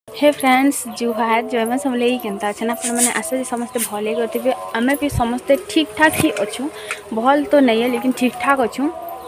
हे friends जुहार जयमा समले केनता अच्छा आप मैंने आशा समस्ते भले करते आम भी समस्ते ठीक ठाक ही अच्छू भल तो नहीं है लेकिन ठीक ठाक अच्छू।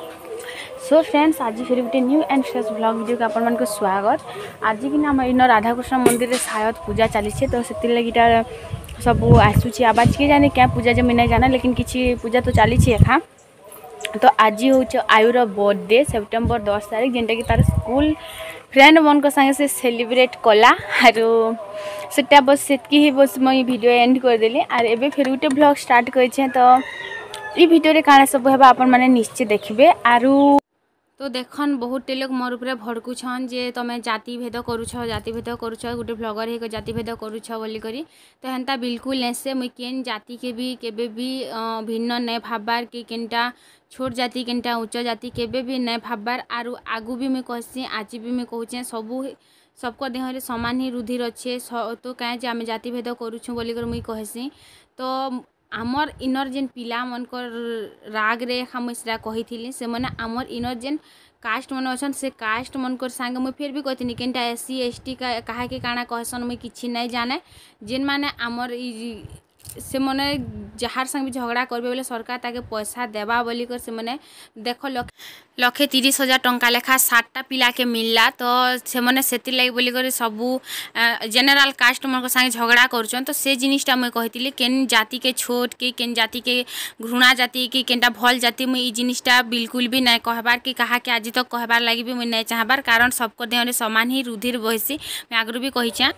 सो फ्रेंड्स आज फिर गोटे new and fresh blog video को आपण मानक स्वागत। आज कि आम इन राधाकृष्ण मंदिर में शायद पूजा चली तो से लगे सब आसूची आवाज किए जाने क्या पूजा जमी नहीं जाना लेकिन किसी पूजा तो चली एखा। तो आज हूँ आयुर बर्थडे सेप्टेम्बर 10 तारीख जेनटा कि तार स्कूल फ्रेंड मन संगे से सेलिब्रेट कला आरो सेटा बस सेतकी ही बस मुई वीडियो एंड करदेली आर एबे फिर गोटे ब्लॉग स्टार्ट करेछे। तो ई वीडियो रे काना सब हेबा आपन माने निश्चय देखिबे। आरो तो देखन बहुत लोग मोर उपरे भड़कुछन जे तमे जाति भेद करूछ गोटे ब्लॉगर हे जाति भेद करूछ बोली करी। तो हेन्ता बिल्कुल नेसे मुई केन जाति के भी केबे भी भिन्न नै भाबार कि केनटा छोट जाति केनटा उच्च जाति केबे भी नै भाबार। आरु आगु भी मुई कहसी आज भी मुई कहूचे सबू सबको देहरे समान ही रुधिर अच्छे तो कहीं जे आम जाति भेद करूछु बोली कर मुई कहसी। तो आमर इनर जेन पिला मनकर राग रे हम सेटा कही से मैंने आमर इनर जेन कास्ट मन अच्छन से कास्ट मनकर सांगे मुई फिर भी कहती केनटा एससी एसटी का कहा के काना कहसन मुई किछि नहीं जाने जेन माने आमर से मैंने जार संग भी झगड़ा करबे बोले सरकार ताके पैसा देवा बोली कर से मैंने देख लक्षे 30,000 टंका लेखा 60टा पिला के मिलला। तो से मैंने से लगी बोली कर सबू जेनेराल कास्ट मन संगे झगड़ा करुचन। तो से जिनिसटा मुई कहती केन जाति के छोट के केन जाति के घृणा जाति कि केनटा भल जाति मुई जिनिसटा बिल्कुल भी नहीं कहबार कि कहा के आज तक कहबार लगी भी मुई नहीं चाहबार कारण सबको देहरे समान ही रुधिर बहसी मैं आगु भी कहीचे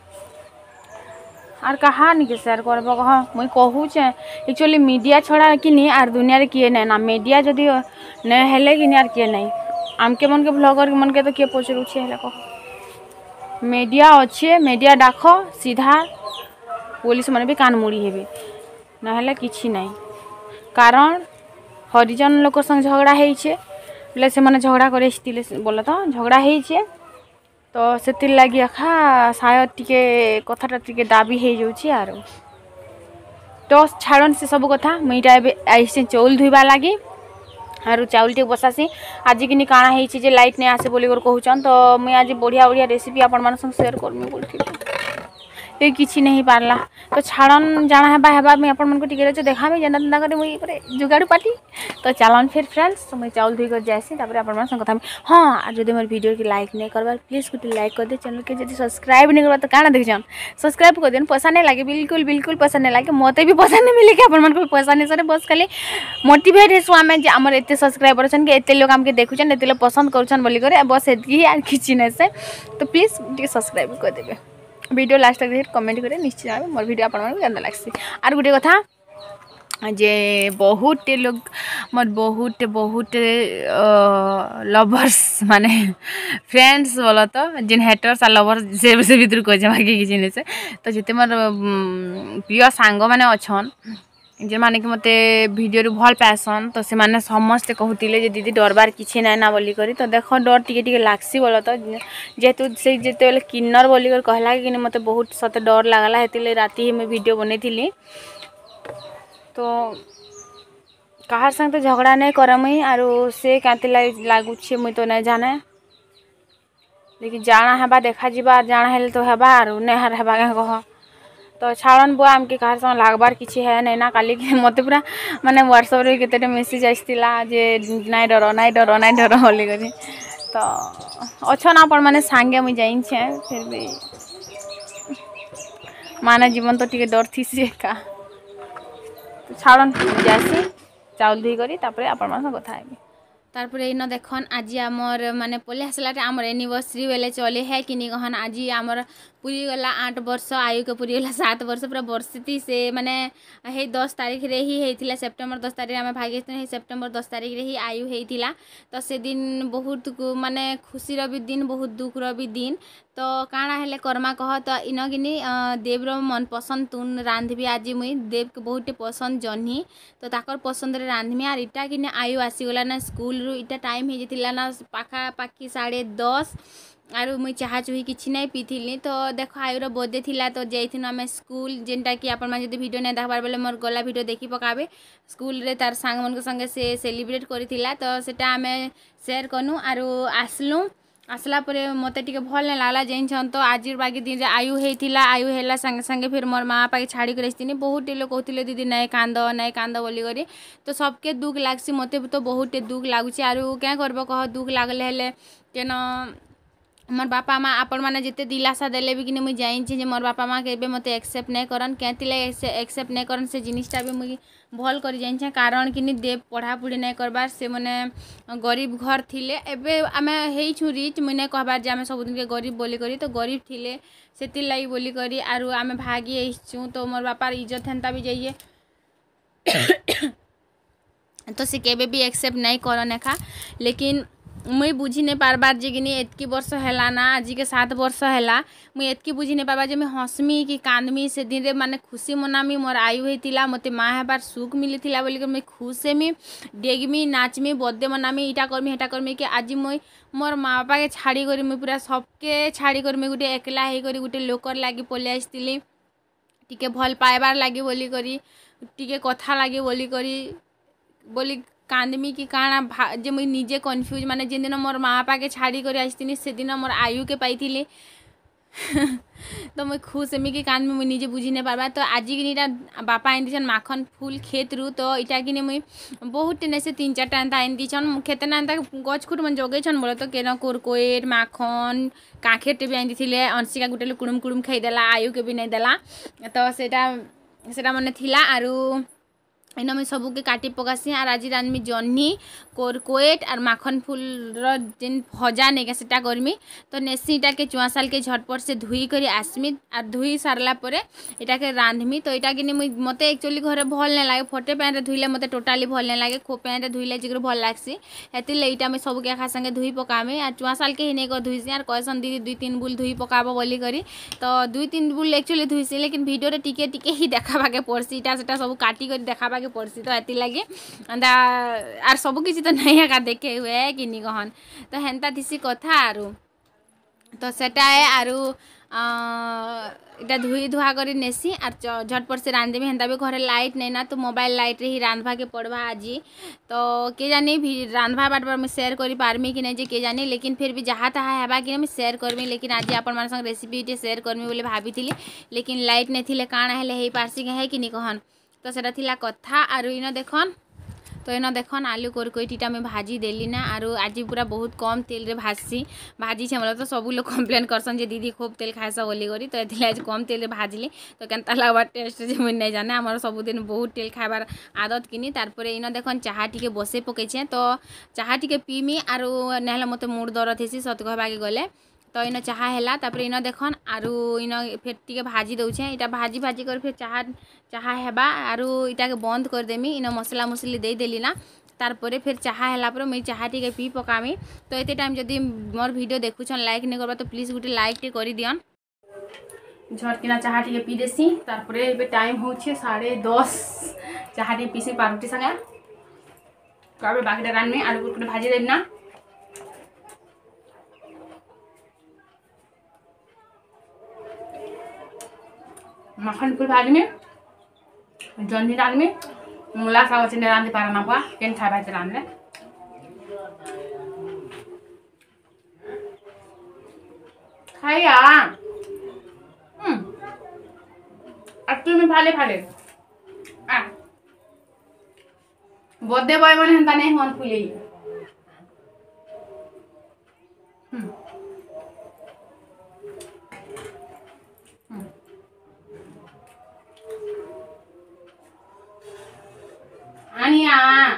आर कहा निके शेयर करब कह मुई कहूचे एक्चुअली मीडिया छड़ा कि नहीं आर दुनिया रे किए नहीं ना मीडिया जदि नहीं हेले कि नहीं आर किए नहीं आमके मन के ब्लॉगर मन के तो किए पचरुछे हेले कह मीडिया अच्छे मीडिया डाक सीधा पुलिस मैंने भी कान मुड़ी हेबे ना हेले किछि नहीं कारण हरिजन लोक संग झगड़ा हेइछे बोले से माने झगड़ा करे बोले तो झगड़ा हेइछे। तो से लगी एखा शायद टिके कथाटा टिके दाबी हो जाऊँगी आर तो छाड़न से सब कथा मुईटा आई चौल धोवा लगी आर चाउल टे बसासी आज कि काଣା ହେଇଛି जे लाइट नहीं आसे बोली कहूचन। तो मुई आज बढ़िया बढ़िया रेसिपी आपण मान संग शेयर करमी बोलथि ये किछि नहीं पारला। तो छाड़न जाना है मुई आपण मन को टिके देखामी जेना तेना करे मुई करे जुगाड़ पाटी। तो चलन फिर फ्रेंड्स मुई चाउल धोई कर जासी तापर आपण मान संग कथा हाँ आज जदि मोर वीडियो के लाइक नहीं करबार प्लीज गोटे लाइक कर दे चैनल के जदि सब्सक्राइब नहीं करबा तो काना देखछन सब्सक्राइब कर देन पैसा नहीं लागे बिल्कुल बिल्कुल पैसा नहीं लागे मते भी पैसा नहीं मिले कि आपण मन को पैसा नहीं सरे बस खाली मोटिवेट हेसु आमे जे हमर एते सब्सक्राइबर छन के एते लोग हमके देखुछन एते लोग पसंद करूछन बोली करे बस एतकी ही आर किछि नै से। तो प्लीज टिके सब्सक्राइब कर देबे वीडियो लास्ट तक देख कमेंट करे निश्चय आबे मोर वीडियो आपण मन केना लागसी। आर गुटे कथा जे बहुत लोग मोर बहुत बहुत लवर्स माने फ्रेंड्स बोलो तो जिन हेटर्स आ लवर्स से भीतर कहे बाकी किसी नहीं से। तो जिते मोर प्रिय सांग मैंने अच्छन जे माने कि मते वीडियो भल पासन तो से माने समस्ते कहूतिले जे दीदी डरबार किछि नै ना बोली करी। तो देखो डर टिके टिके लागसी बोलो तो जेतु से जेते बेले किन्नर बोली कर कहला कि मते बहुत सते डर लागला हेतिले राती ही मैं वीडियो बनेथिली। तो कहार संग तो झगड़ा नहीं कर मुई आरो से कांति लागुछे मुई तो नहीं जाने लेकिन जाना हेबा देखा जीवा जाना हेले तो हेबा आरो नहीं हर हेबा कह। तो छाड़न बुआ आमके कहार संग लागबार किछि है नहीं ना काली के मते पूरा माने व्हाट्सएप रे केतेटे मेसेज आइस्तिला जे नहीं डर बोली करी। तो अच्छन आपण माने सांगे मुई जाइन छे फिर भी माने जीवन तो टिके डर थी से का। तो छाड़न जासी चाउल धोई करी तापरे आपण मान कथा हेबी तारपर इन देखन आज आमर माने पले आसला आमर एनिवर्सरी बेले चले है कि नहीं कहन आज आमर पूरी गला 8 वर्ष आयु के पूरी गला 7 वर्ष पूरा वर्षती से माने हे 10 तारीख रे ही हेतिला सेप्टेम्बर 10 तारीख आम भाग्यस्थ हे सेप्टेम्बर 10 तारीख रे ही आयु हेतिला। तो से दिन बहुत माने खुशी रो भी दिन बहुत दुख रो भी दिन। तो काଣା हेले कर्मा कह तो इन किनी देव रो मन पसंद तुन रांधबी आज मुई देव के बहुत पसंद जन्ही तो ताकर पसंद रे रांधमी आर इटा किने आयु आसीगला ना स्कूल रु इटा टाइम हे जतिला ना पाखा पाखी 10:30 आरु मुई चाहा चुही किछि नहीं पीथिली। तो देखो आयुर बर्थडे थिला तो जाइथिन आमे स्कूल जेनटा कि आपण माने जदि वीडियो नहीं देखबार बेले मोर गला वीडियो देखि पकाबे स्कूल रे तार सांग मन के संगे से सेलिब्रेट करिथिला। तो सेटा आमे शेयर कनु आरु आसलु आसला परे मते टिके भल नहीं लागला जेन तो आज बाकी दिन रे आयु हेतिला आयु हेला संगे संगे फिर मोर माँ पाके छाड़ी कर आसतीनी बहुत लोग कहते दीदी नहीं कांद बोली करी तो सबके दुख लागसी मते तो बहुत दुख लगुच आरु क्या करब कह दुख लगले हेले केन मोर बापा माँ आपण मैंने जिते दिलासा देले भी कि मुझे जाइए मोर बापा माँ के मत एक्सेप्ट नहीं करन क्या एक्सेप्ट नहीं करन से जिनिसटा भी मुझे भल कर जाइए कारण कि दे पढ़ापढ़ी नहीं करबार से मैंने गरीब घर थिले एबे आमे हेइछु रिच मुझे नहीं कहबार जे आमे सबुदिन के गरीब बोली करी तो गरीब थिले से लाई बोली करी आरु आमे भागी आइछु तो मोर बापार इज्जत हेन्ता भी जाइए तो से केबे भी एक्सेप्ट नहीं करन एखा लेकिन मुई बुझी नहीं पारबार जे कि एतकी वर्ष हैला ना आज के 7 वर्ष हैला मुई एतकी बुझी नहीं पारबार जे मैं हसमी कि कांदमी से दिन रे माने खुशी मनामी मोर आयु होइतिला मते माँ हेबार सुख मिलिथिला बोली कर मुई खुश हेमी डेगमी नाचमी बर्थडे मनामी इटा करमी हेटा करमी कि आज मुई मोर माँ बापा के छाड़ी करी मुई पूरा सबके छाड़ी करी मुई गुटे एकला हे करी गुटे लोकर लागी पले आइसतिली टिके भल पाइबार लागी बोली करी टिके कथा लागी बोली कांदमी कि काଣା जे मुई निजे कन्फ्यूज माने जिन दिन मोर माँ बापा के छाड़ी कर आसतीनी से दिन मोर आयु के पाई तो मुई खुश हेमी कि कांदमी मुई निजे बुझी नहीं पारबा तो आज कि बापा आइन दीछन माखन फूल खेत रू तो इटा कि मुई बहुत ने से 3-4टा एंता आइन दीछन खेते ना एंता गछ खुट मन जगेछन बोले तो केन कुरकुएर माखन काखेटे भी आइन दीथिले अंशिका गुटे कुड़ुम कुड़ुम खाईदेला आयु के भी नहीं देला तो सेटा मने थिला आरु इन मुझे सबके काटी पकासी और आज रानमी जन्नी कोरकोएट और माखन फूल जेन भजा नहीं सेटा करमी तो नेसीटा के 4 साल के झटपट से धुई करी आसमी और धुई सारला परे इटा के रांधमी तो इटा कि मत एक्चुअली घरे भल नहीं लगे फटे पैन धुईले मत टोटाली भल नहीं लगे खो पैन धुईले जिगर भल लगसी हेती इटा मुझे सबके एका संगे धुई पकामी और 4 साल के ही नहीं कर धुईसी और कहसन दीदी 2-3 बुल धुई पकाब बोली करी तो 2-3 बुल एक्चुअली धुईसी लेकिन भिडियो टिके टिके ही देखाबाके पड़सी इटा सेटा सब काटी कर देखाबाके पड़सी तो एति लगे अंदा आर सब किसी तो नहीं है देखे हुए कि नहीं कहन तो हेन्ता थीसी कथा आरु तो सेटा है आरु इटा धुई धुआ कर नेसी और झटपट से रांधेमी हेन्ता भी घरे लाइट नहीं ना तो मोबाइल लाइट रे ही रांधवा के पड़वा आज तो के जानी भी रांधवा बाटबार मैं शेयर करी पारमी कि नहीं जे के जानी लेकिन फिर भी जहाँ तहाँ हेबा कि मैं शेयर करमी लेकिन आज आपण मान संग रेसिपी शेयर करमी बोले भाभी लेकिन लाइट नहीं थिले काଣା हेले हे पारसी है कि नहीं कहन तो सेटा थिला कथा आरु इन देखन तो इन देखन आलू कोरकोइटीटा मैं भाजी देली ना आरु आज पूरा बहुत कम तेल रे भाजी छे मतलब तो सब लोग कंप्लेन करसन जे दीदी खूब तेल खाएस बोली करी तो एथिले आज कम तेल रे भाजली तो केनता लागबा टेस्ट जे मुई नहीं जाने हमर सब दिन बहुत तेल खाइबार आदत किनी तारपरे इन देखन चाहा टिके बसे पकेछे तो चाहा टिके पीमी आरु नेहले मते मूड दरद हेसी सत कहबा के गले तो इन चाहा हैला तापरे इन देखन आरु इन फिर टिके भाजी दउछे इटा भाजी कर फिर चाहा हेबा आरु इटा के बंद कर देमी इन मसला मसली दे देली ना तारपरे फिर चाहा हैला पर मुई चाहा टिके पी पकामी तो एते टाइम जदी मोर वीडियो देखुछन लाइक नहीं करबा तो प्लीज गुटे लाइक टे करी दियन झटकिना चाहा टिके पी देसी तारपरे एबे टाइम होछे 10:30 चाहा टिके पीसी पारुटी संगे काबे बाकी रान में आलू कुटे भाजी देना ना माखन फूल भाजी में जन्नी डाल में मूला साग अच्छे रांधे पारा ना हुआ केन खाए भाई रांधे खाइया अट्टू में फाले आ बर्थडे बॉय मन हंता नहीं मन फुले आनिया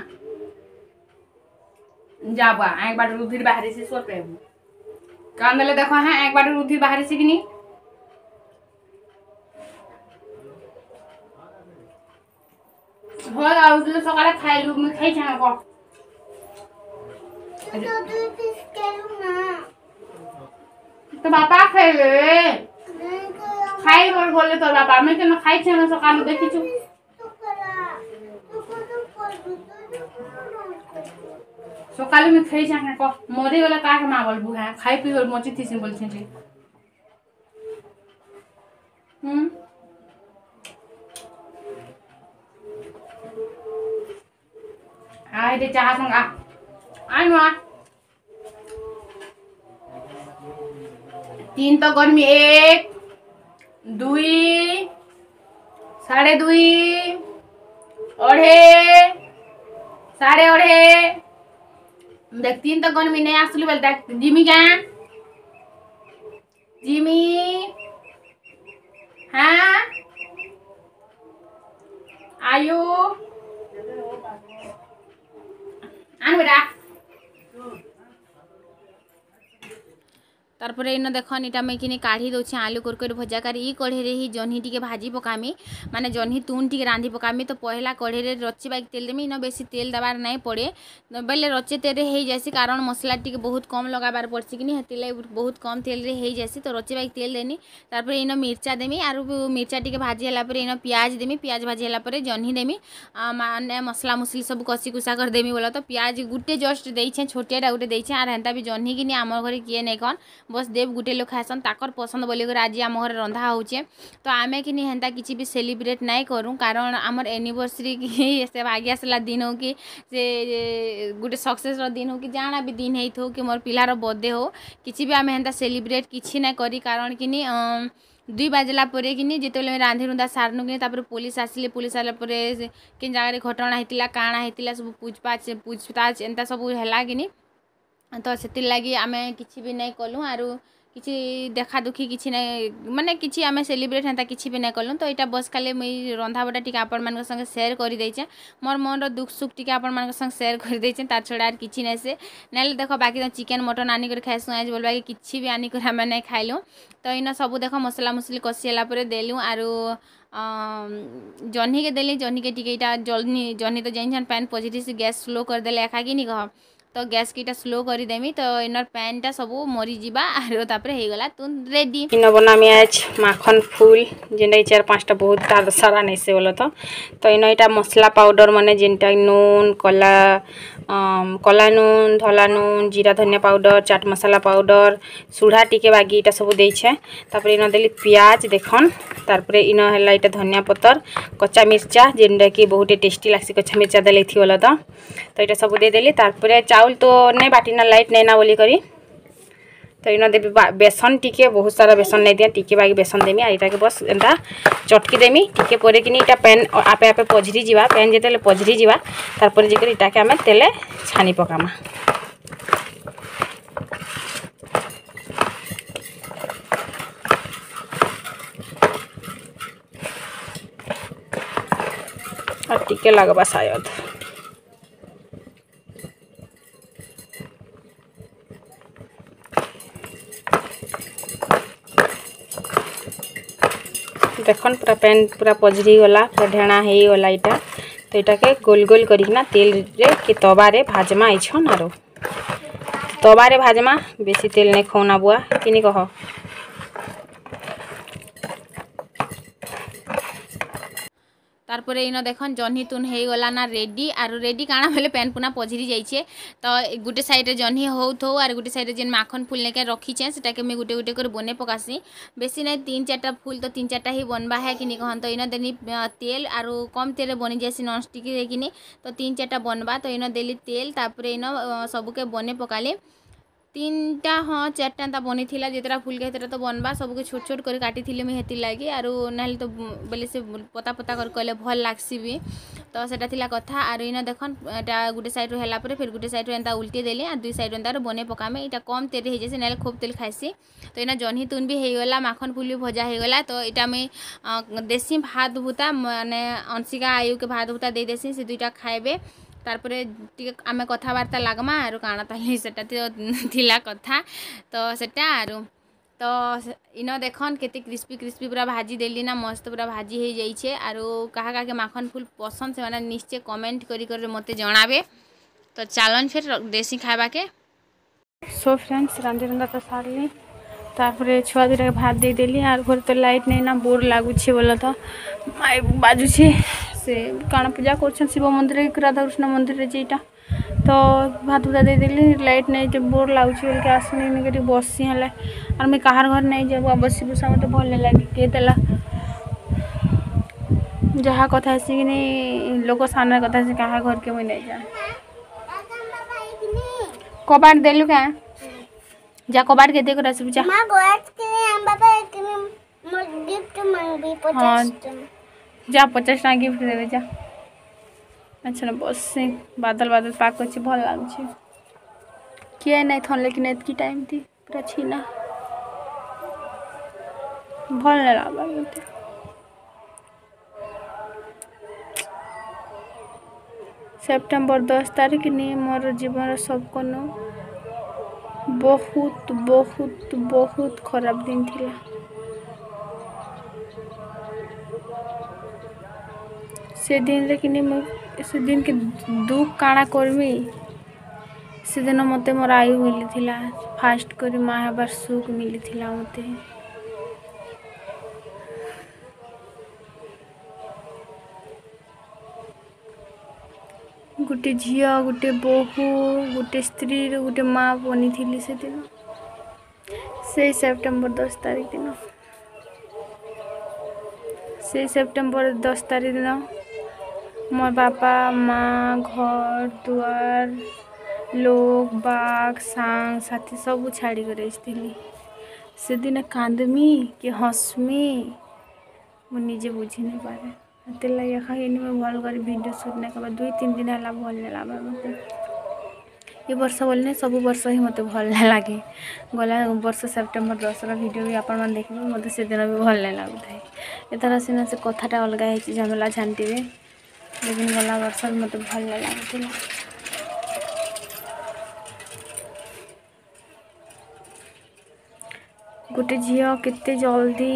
जाबा एक बार रुधिर बाहरी से सो पे कांदले देखो है एक बार रुधिर बाहरी से किनी हो आउ तो सकाळे खाइलु म खाइ छाना को तो तू फिश केलु ना तो बापा खाइले खाइ बोले तो बापा मैं केन खाइ छाना सकाळे देखिछु सकाले में खाई जाने को मोरी वाला का के मां बोलबू है खाई पी और मोची थी बोल छे आइ दे चाह संग आ नुआ 3 तो गर्मी 1 2 2.5 अढ़े 2.5 देख 3 तो गर्मी नहीं आसलु बोल देख जिमी क्या जिमी हाँ आयु आन बेटा तारपर इन देखन इटा मैं कि काढ़ी दूचे आलू कुरकुर भजा कर ई कढ़े ही जह्नी टी भाजी पकामी माने जह्नी तुन टी रांधि पकामी तो पहला कढ़े रची बाइक तेल देमी इन बेसी तेल दबार नहीं पड़े बेले रचे तेल हो जासी कारण मसला टी बहुत कम लगाबार पड़सी कि हेती बहुत कम तेल रे हो जासी तो रचे बाइक तेल देनी तारपर इन मिर्चा देमी आर मिर्चा टी भाजी है इन प्याज देमी प्याज भाजी है जह्नी देमी माने मसला मुसली सब कषि कुषा कर देमी बोला तो प्याज गुटे जस्ट देछे छोटियाटा गुटे देछे आर हेन्ता भी जह्नी कि आम घर किए नहीं कौन बस देव गुटे लोग खासन ताकर पसंद बोलिकर आज आम घर रंधा होचे तो आमे कि हेन्ता किसी भी सेलिब्रेट नहीं करूँ कारण आमर एनिवर्सरी की से भाग्य आसला दिन हो कि से गोटे सक्सेस दिन हो कि जाना भी दिन हो कि मोर पिलार बर्थडे हो किसी भी आम हेन्ता सेलिब्रेट किसी ना करी कारण कि 2 बाजला परे कि जिते रांधि रुंधा सारनु कि पुलिस आसिले पुलिस आला परे कि जगह घटना होता काଣା होता सब पूछताछ एंता सब है कि तो से लगी आम कि भी नहीं कलु आरु किसी देखा दुखी किसी नहीं माने किसी आम सेलिब्रेट हेन्ता किसी भी नहीं कलु तो यहाँ बस खाली मुई रंधा बटा टी आपण मान संगे सेयार कर देचे मोर मन दुख सुख टी आपण मान संगे सेयार कर देचे तार छड़ा किसी नहीं से ना देख बाकी तो चिकेन मटन आनिक खाइसु आज बोलबा कि किसी भी आनिक आम नहीं खाइलु तो इन सब देख मसला मुसली कषि है देलु आरु जह्नी के देली जह्नी के टिकेटा जल्दी जह्नी तो जाइन पैन पॉजिटिव से गैस स्लो करदेले एका कि नहीं कह तो गैस कीटा स्लो करदेमी तो इनर पैन टा सब मरी जीवा आरो तापर हे गला तू रेडी इन बनामी आज माखन फूल जेंटा 4-5टा बहुत सारा नहीं से बोलो तो इन इटा मसला पाउडर माने जेंटा नून कला नून धला नून जीरा धनिया पाउडर चाट मसाला पाउडर सुढ़ा टिके बागी इटा सब देछे तापर इन देली प्याज देखन तारपर इन हला इटा धनिया पत्तर कच्चा मिर्चा जेंटा कि बहुत टेस्टी लागसी कच्चा मिर्चा देले थी बोलो तो इटा सब दे देली तारपर चाउल तो नहीं बाटी ना लाइट नहीं ना बोली करी तो इन देवी बेसन टिके बहुत सारा बेसन नहीं दिया टिके बाकी बेसन देमी आईटा के बस एंता चटकी देमी टिके परे कि इटा पैन आपे आपे पझरी जीवा पैन जेते पझरी जीवा तारपर जे इटा के आमे तेले छानी पकामा और टिके लगबा शायद देखन पूरा पैन पूरा पझरी गला पूरा ढेणा हो गला इटा तो इटा के गोल गोल करिकना तेल रे कि तवा रे भाजमा आइछन आरो तवा रे भाजमा बेसी तेल नहीं खौना बुआ किनी कह तारपर इन देखन जह्नी तुन हो गला ना रेडी आरु रेडी काଣା बेले पैन पुना पझरी जाइए तो गोटे साइड जह्नी हो थो आर गोटे साइड जेन माखन फूल लेके रखीचे सेटा के मैं गोटे गोटे कर बने पकासी बेसी नहीं 3-4टा फूल तो 3-4टा ही बनबा है कि कहन तो इन देनी तेल आरु कम तेल बनी जासी नॉन स्टिक रे कि 3-4टा बनबा तो इन देली तेल तापर इन सबके बने पकाले 3टा हाँ 4टा बनी थिला जितरा फूल के तो बनबा सबके छोट छोट कर काटी थी मुझे लगी आरु ना तो बोले से पता पता कर कहले भल लागसी भी तो सेटा थिला कथा आरु इन देखन एटा गुटे साइड रो हैला परे फिर गुटे साइड रो एंता उल्टी देली आ 2 साइड एंता बने पकामे इटा कम तेल हो जाए ना खूब तेल खाइसी तो इना जह्नी तुन भी हो गला माखन फूल भी भजा हो गला तो इटा मैं देसी भात भूता माने अंशिका आयु के भात भूता दे देसी से 2टा खाइबे तारपरे आमे कथबार्ता लागमा आरु काଣା ताली सेटा थिला कथा तो सेटा आरु तो इन देखन केते क्रिस्पी क्रिस्पी पूरा भाजी देली ना मस्त पूरा भाजी हो जाइए आरु कहा के माखन फूल पसंद से माने निश्चय कमेंट कर मते जणाबे तो चलन फिर देसी खाइबा के सो फ्रेंड्स रांधे रंधा तो सारली तारपरे छुआ दुटा भात दे देली आर घर तो लाइट नहीं ना बोर लागुछे बोला तो बाजुछे से काଣା पूजा कर शिव मंदिर राधाकृष्ण मंदिर रे जेटा तो भात भुता दे देली लाइट नहीं जब बोर लागुछे बोल के आसनी करी बसी हले और मैं कहार घर नहीं जाबू बसी बुसा मत भल नहीं लगे किए देला जहाँ कथा कि नहीं लोक सामने कथा से कहा घर के मुझे नहीं जा कबाट देलु क्या जा कबाट के देख रहा जा मां गोएट के लिए हम बाबा के लिए गिफ्ट मांगबी 50 जा 50 टाँग गिफ्ट देवे जा अच्छा ना बस बादल बादल पाक अच्छे भल लगुच किए नहीं थन लेकिन एतकी टाइम थी पूरा छीना भल नहीं लगा मत सेप्टेम्बर 10 तारिख नहीं मोर जीवन सबको बहुत बहुत बहुत खराब दिन थिला से दिन रे कि से दिन के दुख काଣା करमी से दिन मते मोर आयु मिली थिला फास्ट करी माँ हेबार सुख मिली थिला मते गोटे झिया गोटे बोहू गोटे स्त्री गोटे माँ बनी थी से दिन से सेप्टेम्बर 10 तारिख दिन से सेप्टेम्बर 10 तारिख दिन मोर बापा माँ घर दुआर लोग बाग सांग साथी सब छाड़ी कर से दिन कांदमी कि हंसमी मुझे बुझी नहीं पारे ते लगे खाइनी मैं भल कर वीडियो शूट नहीं कर 2-3 दिन है भल नहीं लगा मत ये वर्ष बोलने सब वर्ष ही मत भल नहीं लगे गला वर्ष सेप्टेम्बर 10 वीडियो भी आपण मैंने देखिए मत से दिन भी भल नहीं लगुता है एथर सीना से कथाटा अलग है झमेला झांटे लेकिन गला वर्ष मत भल नहीं लगुला गोटे झील केते जल्दी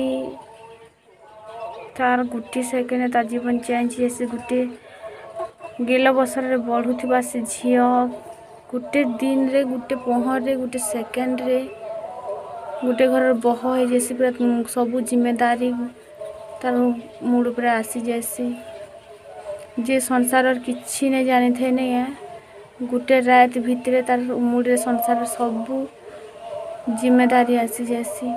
तार गोटे सेकेंड तार जीवन चेंज जैसे गोटे गेल बसर बढ़ुवा से झील गोटे दिन रे गोटे पहर रे गोटे सेकेंड रे गोटे घर बह है जैसे पूरा सब जिम्मेदारी तार मुड़ पर आसी जैसे जे संसार किसी नहीं जानी थे नहीं है गोटे रात भितर तार मुड़े संसार सब जिम्मेदारी आसी जैसी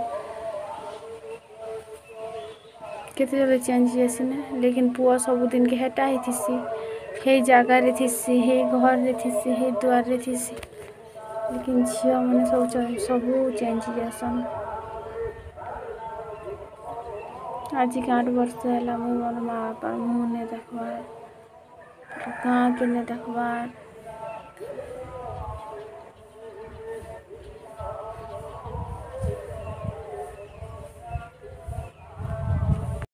केते जल्दी चेंज जैसी ना लेकिन पुआ सब दिन के हेटा ही थी हे जगह रे थी हे घर रे थी हे द्वार रे थी लेकिन झील मैंने सब चेंज जैसन आज 8 वर्ष है मोर माँ बापा मुँह नहीं देखबार गाँ के नहीं देखबार